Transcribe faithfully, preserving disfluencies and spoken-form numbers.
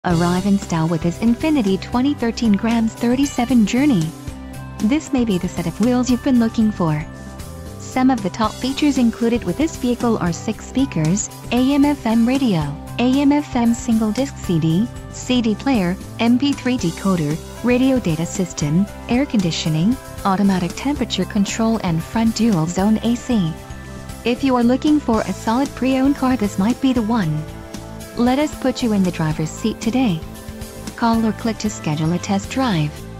Arrive in style with this INFINITI twenty thirteen G thirty-seven Journey. This may be the set of wheels you've been looking for. Some of the top features included with this vehicle are six speakers, A M F M radio, A M F M single disc C D, C D player, M P three decoder, radio data system, air conditioning, automatic temperature control and front dual zone A C. If you are looking for a solid pre-owned car, this might be the one. Let us put you in the driver's seat today. Call or click to schedule a test drive.